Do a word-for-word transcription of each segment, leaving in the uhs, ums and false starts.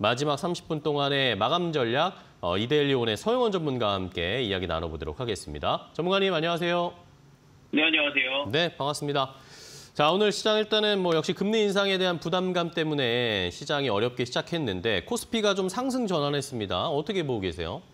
마지막 삼십 분 동안의 마감 전략 어, 이데일리온의 서영원 전문가와 함께 이야기 나눠보도록 하겠습니다. 전문가님 안녕하세요. 네, 안녕하세요. 네, 반갑습니다. 자, 오늘 시장 일단은 뭐 역시 금리 인상에 대한 부담감 때문에 시장이 어렵게 시작했는데 코스피가 좀 상승 전환했습니다. 어떻게 보고 계세요?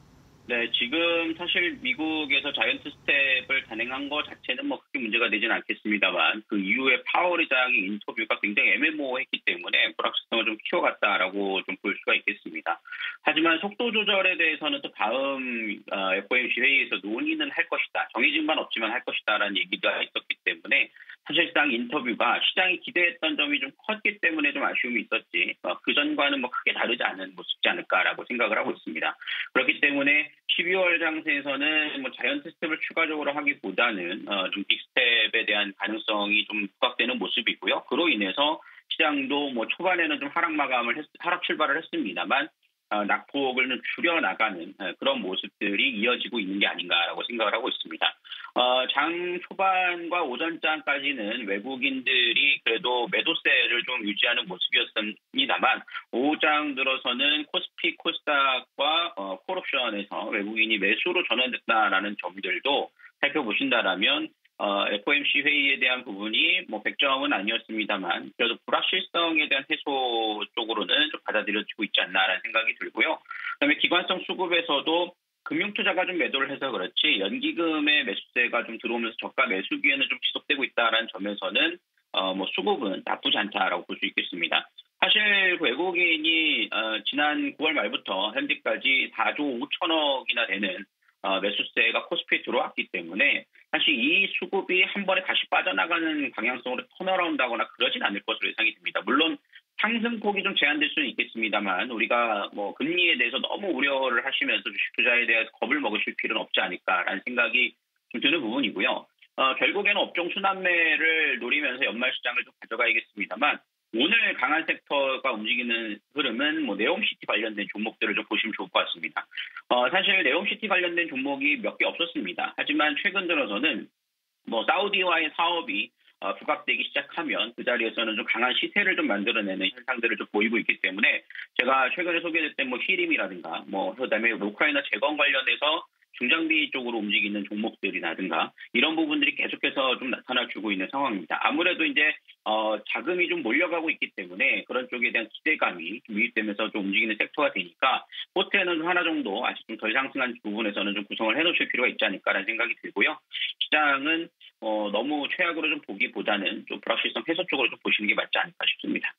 네, 지금 사실 미국에서 자이언트 스텝을 단행한 것 자체는 뭐 크게 문제가 되지는 않겠습니다만 그 이후에 파월 의장의 인터뷰가 굉장히 애매모호했기 때문에 불확실성을 좀 키워갔다라고 좀 볼 수가 있겠습니다. 하지만 속도 조절에 대해서는 또 다음 에프오엠씨 회의에서 논의는 할 것이다. 정해진 건 없지만 할 것이다라는 얘기가 있었기 때문에 사실상 인터뷰가 시장이 기대했던 점이 좀 컸기 때문에 좀 아쉬움이 있었지 그 전과는 뭐 크게 다르지 않은 모습이지 않을까라고 생각을 하고 있습니다. 그렇기 때문에 십이월 장세에서는 뭐 자이언트 스텝을 추가적으로 하기보다는 어, 좀 빅스텝에 대한 가능성이 좀 부각되는 모습이고요. 그로 인해서 시장도 뭐 초반에는 좀 하락 마감을 했, 하락 출발을 했습니다만 어, 낙폭을 좀 줄여나가는 어, 그런 모습들이 이어지고 있는 게 아닌가라고 생각을 하고 있습니다. 어, 장 초반과 오전장까지는 외국인들이 그래도 매도세를 좀 유지하는 모습이었습니다만 오후장 들어서는 코스피, 코스닥과 어, 콜옵션에서 외국인이 매수로 전환됐다라는 점들도 살펴보신다라면 어, 에프오엠씨 회의에 대한 부분이 뭐 백 점은 아니었습니다만 그래도 불확실성에 대한 해소 쪽으로는 좀 받아들여지고 있지 않나라는 생각이 들고요. 그다음에 기관성 수급에서도 금융투자가 좀 매도를 해서 그렇지 연기금의 매수세가 좀 들어오면서 저가 매수 기회는 좀 지속되고 있다는 점에서는 어, 뭐 수급은 나쁘지 않다라고 볼 수 있겠습니다. 사실 외국인이 어, 지난 구월 말부터 현재까지 사조 오천억이나 되는 어, 매수세가 코스피에 들어왔기 때문에 사실 이 수급이 한 번에 다시 빠져나가는 방향성으로 턴어라운드하거나 그러진 않을 것으로 예상이 됩니다. 물론 상승폭이 좀 제한될 수는 있겠습니다만 우리가 뭐 금리에 대해서 너무 우려를 하시면서 주식 투자에 대해서 겁을 먹으실 필요는 없지 않을까라는 생각이 좀 드는 부분이고요. 어, 결국에는 업종 순환매를 노리면서 연말 시장을 좀 가져가야겠습니다만 오늘 강한 섹터가 움직이는 흐름은 뭐 네옴시티 관련된 종목들을 좀 보시면 좋을 것 같습니다. 어, 사실 네옴시티 관련된 종목이 몇 개 없었습니다. 하지만 최근 들어서는 뭐 사우디와의 사업이 어, 부각되기 시작하면 그 자리에서는 좀 강한 시세를 좀 만들어내는 현상들을 좀 보이고 있기 때문에 제가 최근에 소개했던 뭐 히림이라든가 뭐 그다음에 우크라이나 재건 관련해서 중장비 쪽으로 움직이는 종목들이라든가 이런 부분들이 계속해서 좀 나타나주고 있는 상황입니다. 아무래도 이제 어, 자금이 좀 몰려가고 있기 때문에 그런 쪽에 대한 기대감이 좀 유입되면서 좀 움직이는 섹터가 되니까 포트에는 하나 정도 아직 좀 덜 상승한 부분에서는 좀 구성을 해놓으실 필요가 있지 않을까라는 생각이 들고요. 시장은 어, 너무 최악으로 좀 보기보다는 좀 불확실성 해소 쪽으로 좀 보시는 게 맞지 않을까 싶습니다.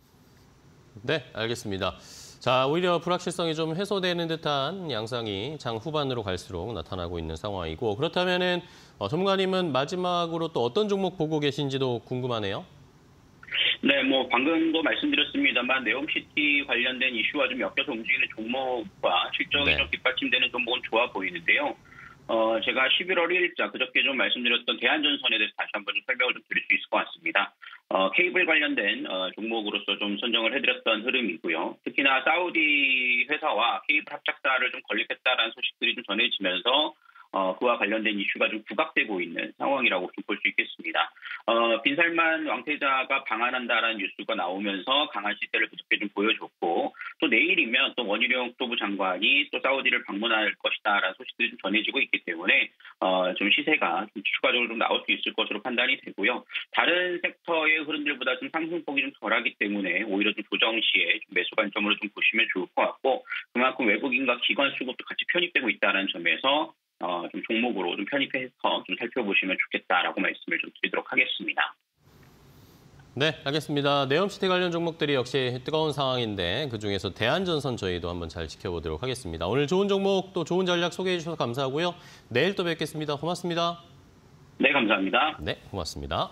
네, 알겠습니다. 자, 오히려 불확실성이 좀 해소되는 듯한 양상이 장 후반으로 갈수록 나타나고 있는 상황이고 그렇다면은 어, 전문가님은 마지막으로 또 어떤 종목 보고 계신지도 궁금하네요. 네, 뭐 방금도 말씀드렸습니다만 네옴시티 관련된 이슈와 좀 엮여서 움직이는 종목과 실적이 네. 좀 뒷받침되는 종목은 좋아 보이는데요. 어, 제가 십일월 일일자 그저께 좀 말씀드렸던 대한전선에 대해서 다시 한번 좀 설명을 좀 드릴 수 있을 것 같습니다. 어, 케이블 관련된 어, 종목으로서 좀 선정을 해드렸던 흐름이고요. 특히나 사우디 회사와 케이블 합작사를 좀 건립했다라는 소식들이 좀 전해지면서 어, 그와 관련된 이슈가 좀 부각되고 있는 상황이라고 좀 볼 수 있겠습니다. 어, 빈살만 왕세자가 방한한다라는 뉴스가 나오면서 강한 시세를 그저께 좀 보여줬고 또 내일이면 또 원희룡 국토부 장관이 또 사우디를 방문할 것이다라는 소식들이 좀 전해지고 있기 때문에 어, 좀 시세가 좀 추가적으로 좀 나올 수 있을 것으로 판단이 되고요. 다른 섹터의 흐름들보다 좀 상승폭이 좀 덜하기 때문에 오히려 좀 조정 시에 좀 매수 관점으로 좀 보시면 좋을 것 같고 그만큼 외국인과 기관 수급도 같이 편입되고 있다는 점에서 어, 좀 종목으로 좀 편입해서 좀 살펴보시면 좋겠다라고 말씀을 좀 드리도록 하겠습니다. 네, 알겠습니다. 네옴시티 관련 종목들이 역시 뜨거운 상황인데 그중에서 대한전선 저희도 한번 잘 지켜보도록 하겠습니다. 오늘 좋은 종목 또 좋은 전략 소개해 주셔서 감사하고요. 내일 또 뵙겠습니다. 고맙습니다. 네, 감사합니다. 네, 고맙습니다.